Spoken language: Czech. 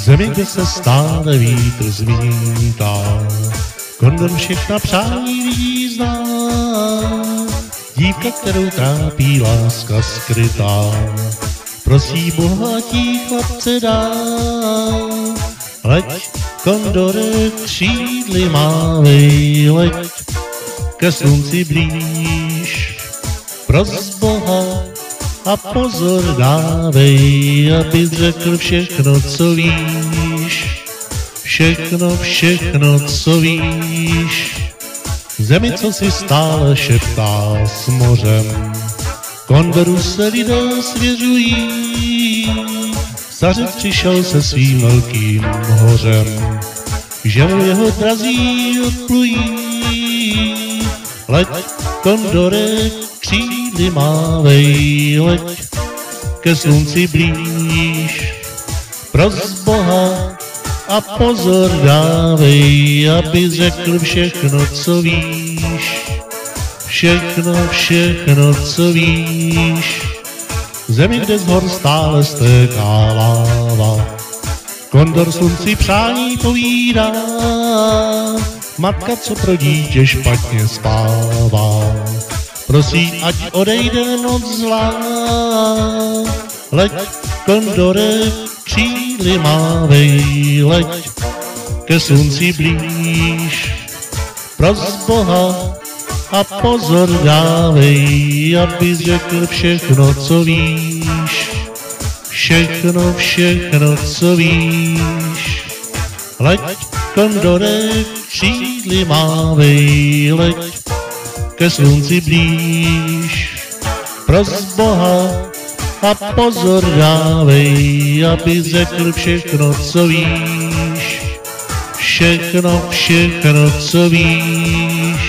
zemi, kde se stále vítr zmítá, kondor všechna přání lidí zná. Dívka, kterou trápí láska skrytá, prosí bohatí chlapce dá. Leď, kondore, křídly mávej, leď ke slunci blíž. Pros Boha a pozor dávej, abys řekl všechno, co víš. Všechno, všechno, co víš. Zemi, co si stále šeptá s mořem, kondoru se lidé svěřují. Stařec přišel se svým velkým hořem, že mu jeho drazí odplují. Leď, kondore, křídly mávej, leď ke slunci blíž. Pros Boha a pozor dávej, abys řekl všechno, co víš. Všechno, všechno, co víš. Zemi, kde z hor stále stéká láva, kondor slunci přání povídá. Matka, co pro dítě špatně spává, prosí, ať odejde noc zlá. Leď, kondore, křídly mávej, leď ke slunci blíž. Pros Boha a pozor dávej, abys řekl všechno, co víš. Všechno, všechno, co víš. Leď, kondore, křídly mávej, leď ke slunci blíž. Pros Boha a pozor dávej, abys řekl všechno, co víš. Všechno, všechno, co víš.